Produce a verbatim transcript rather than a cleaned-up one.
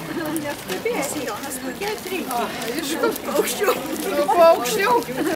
Neskubėsi, Jonas, kokie trys. Iš kur Aukščiau. Kuo aukščiau.